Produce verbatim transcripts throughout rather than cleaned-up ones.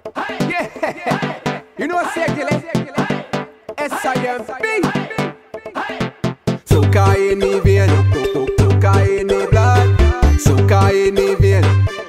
Yeah, you know what I say, Gilly? S I M B Soca in the vein, soca in the blood, soca in the vein,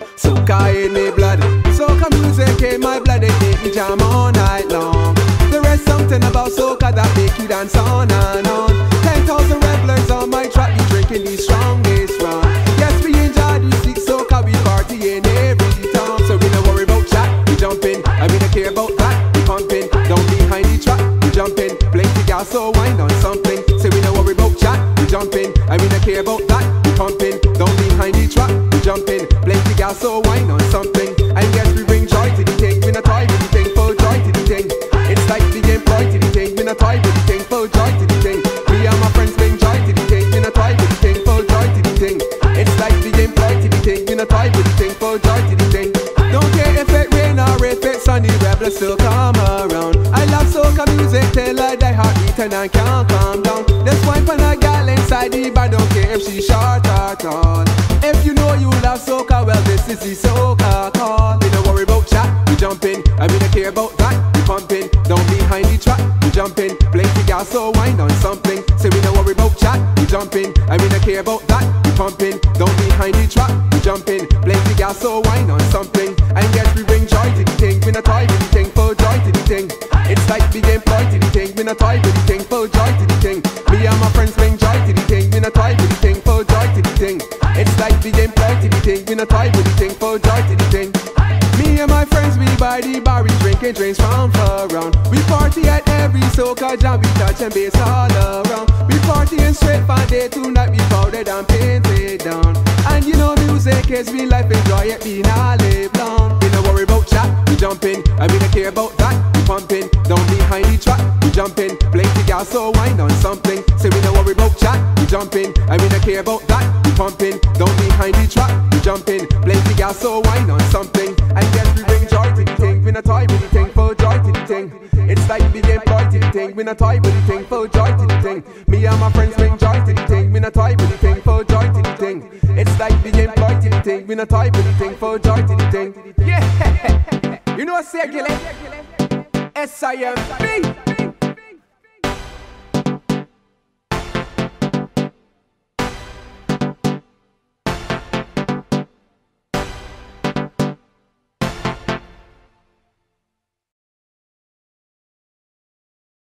soca in the blood. Soca music in my blood, it make me jam all night long. There is something about soca that make you dance on and on. Ten thousand revelers on my track, we drinking the strongest rum. Yes, we enjoy the sick soca, we party in every town. So we don't worry about chat, we jump in, and we don't care about that. We pumping, down behind the track, we jump in, blink the gas so wind on something. So we don't worry about chat, we jump in, and we don't care about that. We pumping, down behind the track, we jump in, blink the gas so wind on something. And yes, we bring joy to the thing, we not toy to the thing, full joy to the thing. It's like the game boy to the thing, we not toy to the thing, full joy to the thing. Me and my friends bring joy to the thing, we not toy to the thing, full joy to the thing. It's like the game boy to the thing, we not toy to the thing, full joy to the thing. Don't care if it rain or if it's sunny, rebels still come around. I love soca music till I die, heart beating and can't calm down. There's one for a gal inside the bar, don't care if she's short or tall. If you know you love soca, well this is the soca call. We don't worry about chat, we jump in, and we don't care about that. We pumping, down behind the track, we jump in, blink the gas so wind on something. So we don't worry about chat, we jump in, and we don't care about that. We pumping, down behind the track, we jump in, blink the gas so wind on something. And yes, we bring joy to the thing, we not toy to the thing, full joy to the thing. It's like the game boy to the thing, we not toy to the thing, full joy to the thing. Me and my friends bring joy to the thing, we not toy to the thing, full joy to the thing. It's like the game boy to the thing, we not toy to the thing, full joy to the thing. Me and my friends, we by the bar, we drinking drinks from far around. We party at every soca jam, we touch and bass all around. We partying straight from day to night, we powdered and painted down. And you know music is real life, enjoy it being all live long. We don't worry about chat, we jump in, and we don't care about that. We pumping, down behind the track, we jump in, blink the gas so wind on something. So we don't worry about chat, we jump in, and we don't care about that. We pumping, down behind the track, we jump in, blink the gas so wind on something. And yes, we bring joy to the thing, we not toy with the thing, full joy to the thing. It's like we game boy to the thing, we not toy with the thing, full joy to the thing. Me and my friends bring joy to the thing, we not toy with the thing, full joy to the thing. It's like we game boy to the thing, we not toy with the thing, full joy to the thing. Yeah, you know what I say, Gilly? S I M B